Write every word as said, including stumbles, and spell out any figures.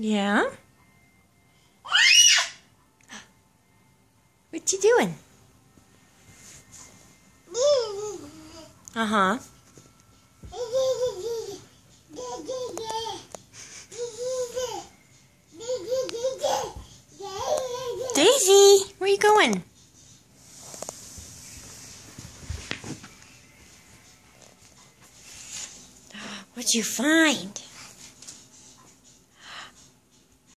Yeah? What you doing? Uh-huh. Daisy, where are you going? What'd you find?